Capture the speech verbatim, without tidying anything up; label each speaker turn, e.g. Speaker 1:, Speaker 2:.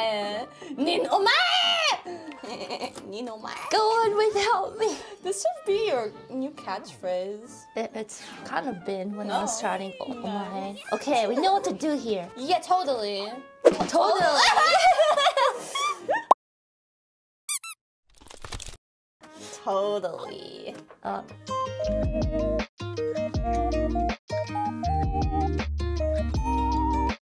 Speaker 1: omae. Nin omae. Nin omae.
Speaker 2: Go on without me.
Speaker 1: This should be your new catchphrase.
Speaker 2: It, it's kind of been when I was
Speaker 1: No.
Speaker 2: starting. Oh my. Okay, we know what to do here.
Speaker 1: Yeah, totally.
Speaker 2: Totally.
Speaker 1: Totally.
Speaker 2: Um.